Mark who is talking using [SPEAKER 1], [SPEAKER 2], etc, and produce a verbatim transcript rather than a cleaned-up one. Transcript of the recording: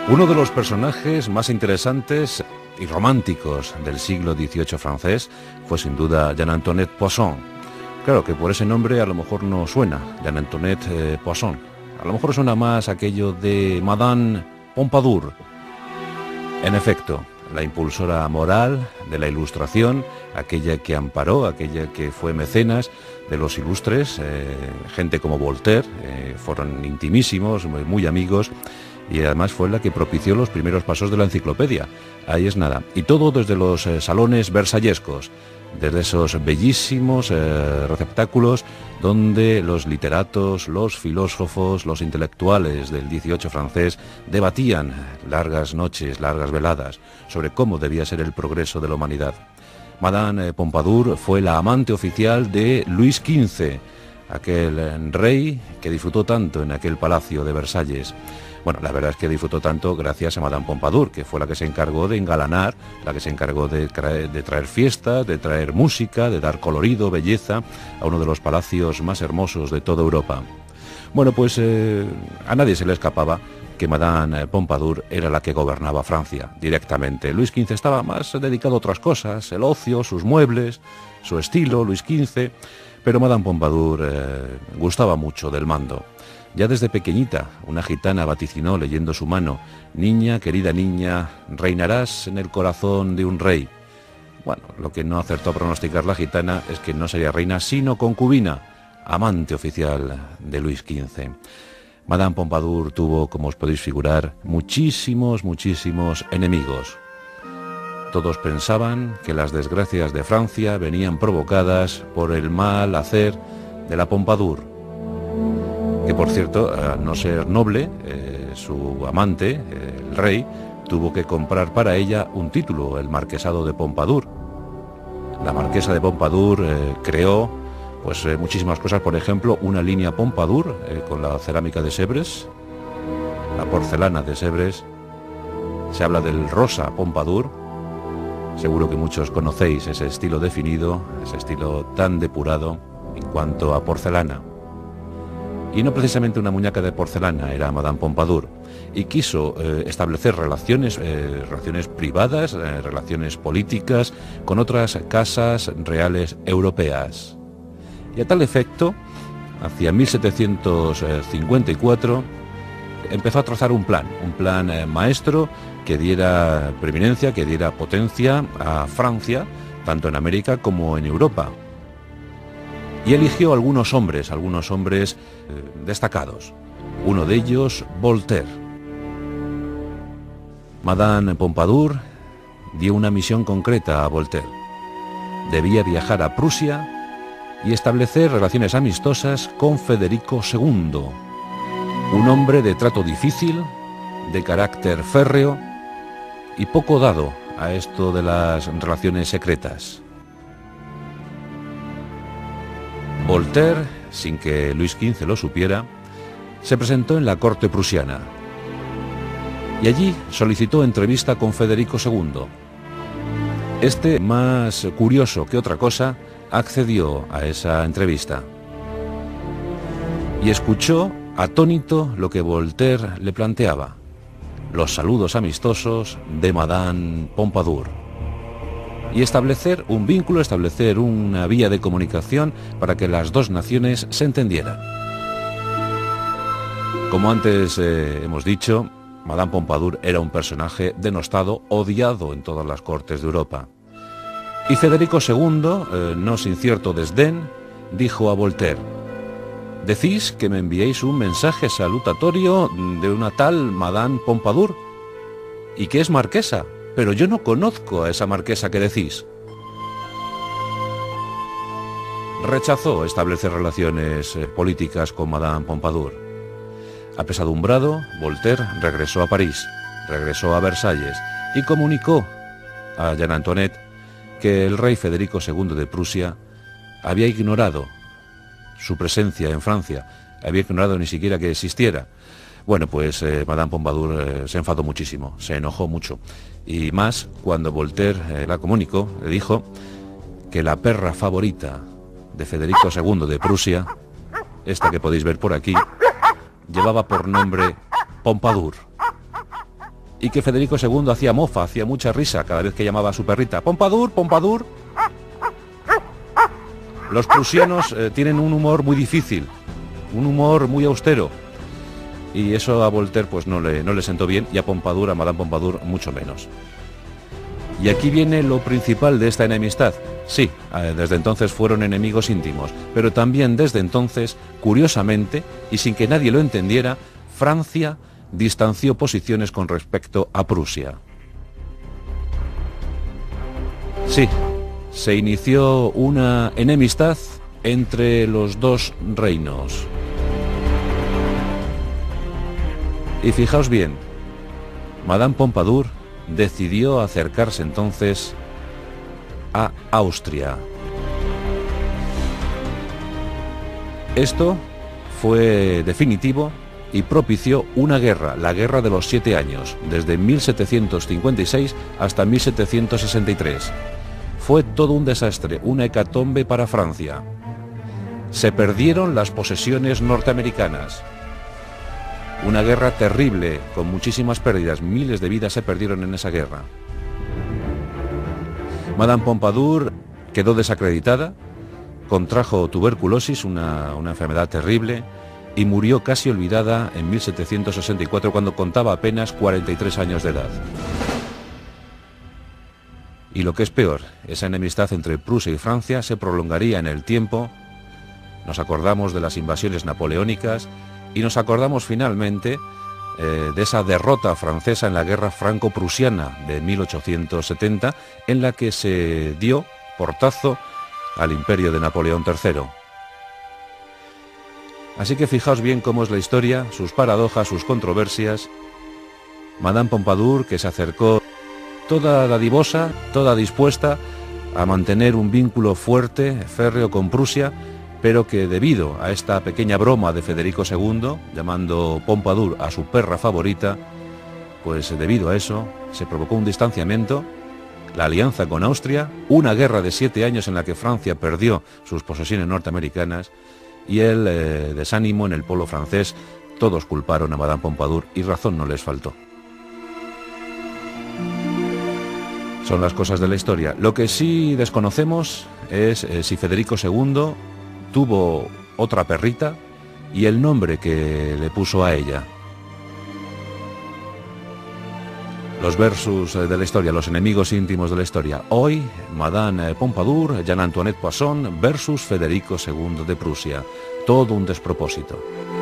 [SPEAKER 1] Uno de los personajes más interesantes y románticos del siglo dieciocho francés fue sin duda Jean-Antoinette Poisson. Claro que por ese nombre a lo mejor no suena, Jean-Antoinette eh, Poisson. A lo mejor suena más aquello de Madame Pompadour. En efecto, la impulsora moral de la Ilustración, aquella que amparó, aquella que fue mecenas de los ilustres, eh, gente como Voltaire, eh, fueron intimísimos, muy, muy amigos, y además fue la que propició los primeros pasos de la enciclopedia. Ahí es nada. Y todo desde los eh, salones versallescos, desde esos bellísimos eh, receptáculos donde los literatos, los filósofos, los intelectuales del dieciocho francés debatían largas noches, largas veladas sobre cómo debía ser el progreso de la humanidad. Madame Pompadour fue la amante oficial de Luis quince, aquel rey que disfrutó tanto en aquel palacio de Versalles. Bueno, la verdad es que disfrutó tanto gracias a Madame Pompadour, que fue la que se encargó de engalanar, la que se encargó de traer, de traer fiestas, de traer música, de dar colorido, belleza a uno de los palacios más hermosos de toda Europa. Bueno, pues eh, a nadie se le escapaba que Madame Pompadour era la que gobernaba Francia directamente. Luis quince estaba más dedicado a otras cosas, el ocio, sus muebles, su estilo, Luis quince, pero Madame Pompadour eh, gustaba mucho del mando. Ya desde pequeñita, una gitana vaticinó leyendo su mano: niña, querida niña, reinarás en el corazón de un rey. Bueno, lo que no acertó a pronosticar la gitana es que no sería reina, sino concubina, amante oficial de Luis quince. Madame Pompadour tuvo, como os podéis figurar, muchísimos, muchísimos enemigos. Todos pensaban que las desgracias de Francia venían provocadas por el mal hacer de la Pompadour, que por cierto, al no ser noble, eh, su amante, eh, el rey, tuvo que comprar para ella un título, el marquesado de Pompadour. La marquesa de Pompadour eh, creó pues, eh, muchísimas cosas, por ejemplo, una línea Pompadour eh, con la cerámica de Sèvres, la porcelana de Sèvres. Se habla del rosa Pompadour. Seguro que muchos conocéis ese estilo definido, ese estilo tan depurado en cuanto a porcelana. Y no precisamente una muñeca de porcelana era Madame Pompadour, y quiso eh, establecer relaciones, eh, relaciones privadas, eh, relaciones políticas con otras casas reales europeas. Y a tal efecto, hacia mil setecientos cincuenta y cuatro, empezó a trazar un plan, un plan eh, maestro que diera preeminencia, que diera potencia a Francia, tanto en América como en Europa. Y eligió algunos hombres, algunos hombres eh, destacados. Uno de ellos, Voltaire. Madame Pompadour dio una misión concreta a Voltaire. Debía viajar a Prusia y establecer relaciones amistosas con Federico segundo, un hombre de trato difícil, de carácter férreo y poco dado a esto de las relaciones secretas. Voltaire, sin que Luis quince lo supiera, se presentó en la corte prusiana y allí solicitó entrevista con Federico segundo. Este, más curioso que otra cosa, accedió a esa entrevista y escuchó atónito lo que Voltaire le planteaba: los saludos amistosos de Madame Pompadour, y establecer un vínculo, establecer una vía de comunicación para que las dos naciones se entendieran. Como antes eh, hemos dicho, Madame Pompadour era un personaje denostado, odiado en todas las cortes de Europa. Y Federico segundo, eh, no sin cierto desdén, dijo a Voltaire: decís que me enviéis un mensaje salutatorio de una tal Madame Pompadour y que es marquesa, pero yo no conozco a esa marquesa que decís. Rechazó establecer relaciones eh, políticas con Madame Pompadour. Apesadumbrado, Voltaire regresó a París, regresó a Versalles y comunicó a Jean-Antoinette que el rey Federico segundo de Prusia había ignorado su presencia en Francia, había ignorado ni siquiera que existiera. Bueno, pues eh, Madame Pompadour eh, se enfadó muchísimo, se enojó mucho. Y más cuando Voltaire eh, la comunicó, le dijo que la perra favorita de Federico segundo de Prusia, esta que podéis ver por aquí, llevaba por nombre Pompadour. y que Federico segundo hacía mofa, hacía mucha risa cada vez que llamaba a su perrita Pompadour, Pompadour. Los prusianos eh, tienen un humor muy difícil, un humor muy austero, y eso a Voltaire pues no le, no le sentó bien, y a Pompadour, a Madame Pompadour, mucho menos. Y aquí viene lo principal de esta enemistad. Sí, desde entonces fueron enemigos íntimos, pero también desde entonces, curiosamente, y sin que nadie lo entendiera, Francia distanció posiciones con respecto a Prusia. Sí, se inició una enemistad entre los dos reinos. Y fijaos bien, Madame Pompadour decidió acercarse entonces a Austria. Esto fue definitivo y propició una guerra, la Guerra de los Siete Años, desde mil setecientos cincuenta y seis hasta mil setecientos sesenta y tres. Fue todo un desastre, una hecatombe para Francia. Se perdieron las posesiones norteamericanas. Una guerra terrible, con muchísimas pérdidas, miles de vidas se perdieron en esa guerra. Madame Pompadour quedó desacreditada, contrajo tuberculosis, una, una enfermedad terrible, y murió casi olvidada en mil setecientos sesenta y cuatro, cuando contaba apenas cuarenta y tres años de edad. Y lo que es peor, esa enemistad entre Prusia y Francia se prolongaría en el tiempo. Nos acordamos de las invasiones napoleónicas, y nos acordamos finalmente eh, de esa derrota francesa en la guerra franco-prusiana de mil ochocientos setenta, en la que se dio portazo al imperio de Napoleón tercero. Así que fijaos bien cómo es la historia, sus paradojas, sus controversias. Madame Pompadour, que se acercó toda dadivosa, toda dispuesta a mantener un vínculo fuerte, férreo con Prusia, pero que debido a esta pequeña broma de Federico segundo, llamando Pompadour a su perra favorita, pues debido a eso se provocó un distanciamiento, la alianza con Austria, una guerra de siete años en la que Francia perdió sus posesiones norteamericanas, y el eh, desánimo en el polo francés. Todos culparon a Madame Pompadour y razón no les faltó. Son las cosas de la historia. Lo que sí desconocemos es eh, si Federico segundo tuvo otra perrita y el nombre que le puso a ella. Los versus de la historia, los enemigos íntimos de la historia. Hoy, Madame Pompadour, Jean Antoinette Poisson versus Federico segundo de Prusia. Todo un despropósito.